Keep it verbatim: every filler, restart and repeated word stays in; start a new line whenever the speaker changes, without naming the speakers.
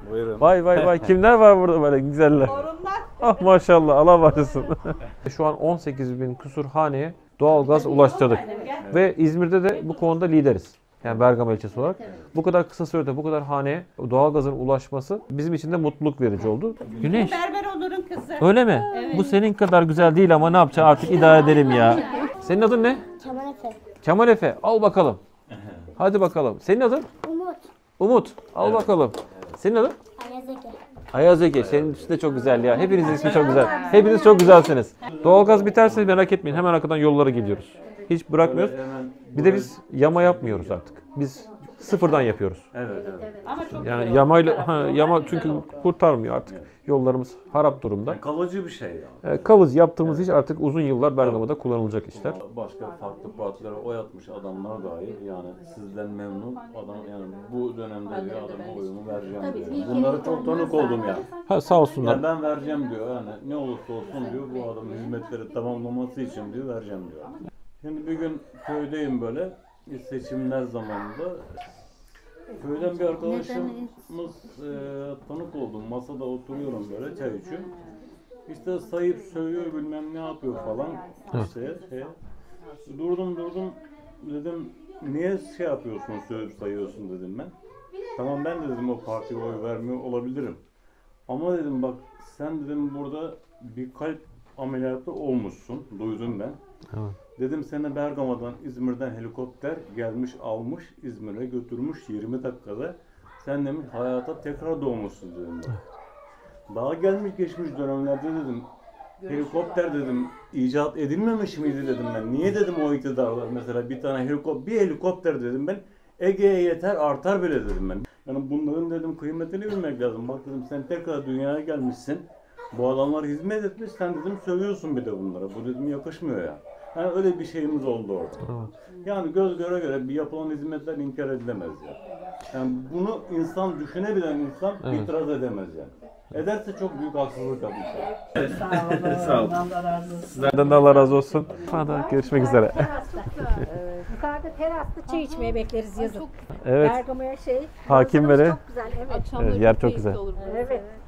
Buyurun.
Vay vay vay, kimler var burada böyle güzeller.
Torunlar.
Ah maşallah, Allah başlasın. Şu an on sekiz bin küsur haneye doğalgaz ulaştırdık. Ve İzmir'de de bu konuda lideriz. Yani Bergama ilçesi olarak. Bu kadar kısa sürede bu kadar haneye doğalgazın ulaşması bizim için de mutluluk verici oldu. Güneş.
Berber Onur'un kızı.
Öyle mi? Bu senin kadar güzel değil ama ne yapacaksın, artık idare edelim ya. Senin adın ne?
Kemal Efe.
Kemal Efe. Al bakalım. Hadi bakalım. Senin adın?
Umut.
Umut. Al bakalım. Senin adın?
Ayaz Ege.
Ayaz Ege. Senin ismi de çok güzel ya. Hepinizin ismi çok güzel. Hepiniz çok güzelsiniz. Doğalgaz biterse merak etmeyin. Hemen arkadan yollara gidiyoruz. Hiç bırakmıyoruz. Bir de biz yama yapmıyoruz artık. Biz sıfırdan yapıyoruz.
Evet, evet.
Ama çok
Yani yamayla, ha, yama çünkü kurtarmıyor artık. Yollarımız harap durumda.
Kalıcı bir şey ya.
E, Kavuz yaptığımız iş artık uzun yıllar Bergama'da kullanılacak işler.
Başka farklı partilere oy atmış adamlar dahi yani sizden memnun adam, yani bu dönemde bir adama oyumu vereceğim diyor. Bunlara çok tanık oldum yani.
Ha, sağ olsunlar.
Yani ben vereceğim diyor, yani ne olursa olsun diyor, bu adamın hizmetleri tamamlaması için diyor vereceğim diyor. Şimdi bir gün köydeyim böyle, bir seçimler zamanında. Köyden bir arkadaşımız e, tanık oldum. Masada oturuyorum böyle, çay içiyorum. İşte sayıp söylüyor, bilmem ne yapıyor falan. İşte şey. Durdum durdum dedim, niye şey yapıyorsun, söyleyip sayıyorsun dedim ben. Tamam, ben de dedim o partiye oy vermiyor olabilirim. Ama dedim bak, sen dedim burada bir kalp ameliyatı olmuşsun, duydum ben.
Evet.
Dedim seni Bergama'dan, İzmir'den helikopter gelmiş almış, İzmir'e götürmüş yirmi dakikada. Sen demiş hayata tekrar doğmuşsun dedim. Daha gelmiş geçmiş dönemlerde dedim, helikopter dedim icat edilmemiş miydi dedim ben. Niye dedim o iktidarlar mesela bir tane helikopter, bir helikopter dedim ben, Ege'ye yeter artar bile dedim ben. Yani bunların dedim kıymetini bilmek lazım. Bak dedim sen tekrar dünyaya gelmişsin. Bu adamlar hizmet etmiş, sen dedim sövüyorsun bir de bunlara. Bu dedim yakışmıyor ya. Yani öyle bir şeyimiz oldu orada.
Evet.
Yani göz göre göre bir yapılan hizmetler inkar edilemez ya. Yani bunu insan düşünebilen insan
Evet.
itiraz edemez yani. Ederse çok büyük haksızlık yapmış.
sağ olun.
Sağ olun.
Allah razı olsun.
Sizlerden de Allah razı olsun. Hadi görüşmek üzere.
Yukarıda terasta çay içmeye bekleriz yazın.
Evet.
Bergama'ya şey.
Hakimlere.
Çok güzel, evet.
Evet, yer çok güzel.
Evet.